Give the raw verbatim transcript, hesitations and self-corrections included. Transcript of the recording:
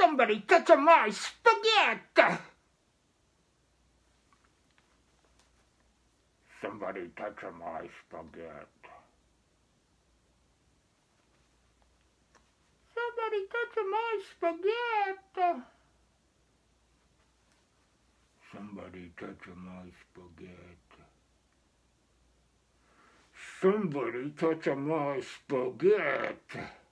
Somebody touch my spaghetti! Somebody touch my spaghetti. Somebody touch my spaghetti. Somebody touch my spaghetti. Somebody touch my spaghetti.